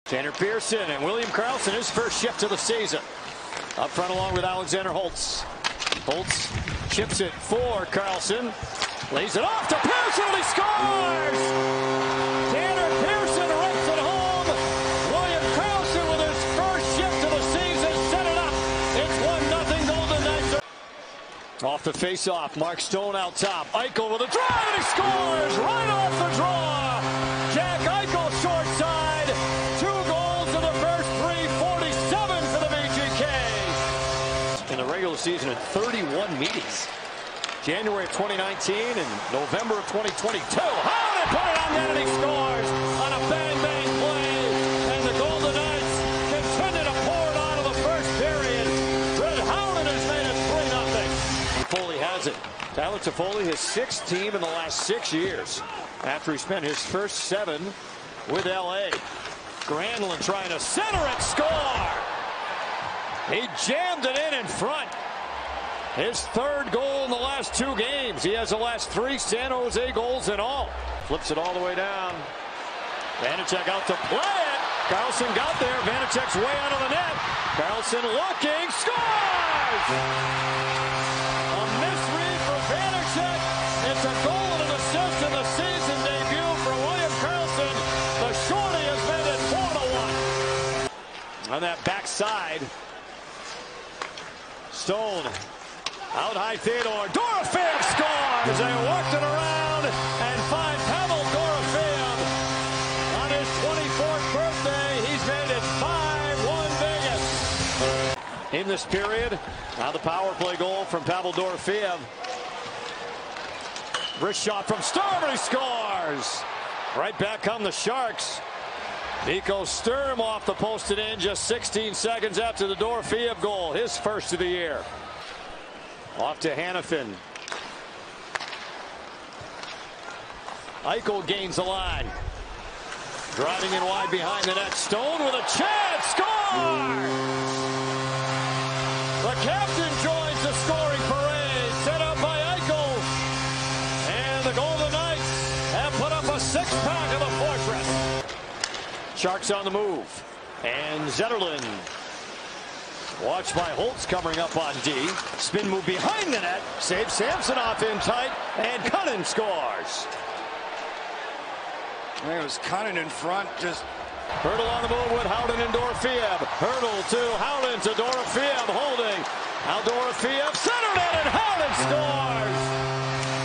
Tanner Pearson and William Karlsson, his first shift of the season. Up front along with Alexander Holtz. Holtz chips it for Karlsson. Lays it off to Pearson and he scores! Tanner Pearson rips it home. William Karlsson with his first shift of the season set it up. It's 1-0 Golden Knights. Off the face-off, Mark Stone out top. Eichel with a drive and he scores right off the draw. Jack Eichel short side. 2 goals in the first 3:47 for the VGK. In the regular season in 31 meetings. January of 2019 and November of 2022. Howden put it on net and he scores on a bang-bang play. And the Golden Knights continue to pour it on in the first period. Red Howden has made it 3-0. Toffoli has it. Tyler Toffoli, his 6th team in the last 6 years. After he spent his first 7 with LA. Granlund trying to center it, score! He jammed it in front. His 3rd goal in the last 2 games. He has the last 3 San Jose goals in all. Flips it all the way down. Vanacek out to play it. Karlsson got there. Vanacek's way out of the net. Karlsson looking, scores! A misread for Vanacek. It's a goal and an assist in the season debut for William Karlsson. The shorty has made it 4-1. On that backside, Stone. Out high Theodore. Dorofeev scores! They worked it around and find Pavel Dorofeev. On his 24th birthday, he's made it 5-1 Vegas. In this period, now the power play goal from Pavel Dorofeev. Wrist shot from Sturm and he scores! Right back come the Sharks. Nico Sturm off the post and in just 16 seconds after the Dorofeev goal, his first of the year. Off to Hanifin. Eichel gains the line. Driving in wide behind the net. Stone with a chance. Score! The captain joins the scoring parade. Set up by Eichel. And the Golden Knights have put up a 6-pack of the Fortress. Sharks on the move. And Zetterlund. Watched by Holtz coming up on D. Spin move behind the net. Saves Samsonov in tight. And Cunnin scores. I think it was Cunnin in front. Just Hurdle on the move with Howden and Dorofeev. Hurdle to Howden to Dorofeev holding. Now Dorofeev centered it and Howden scores.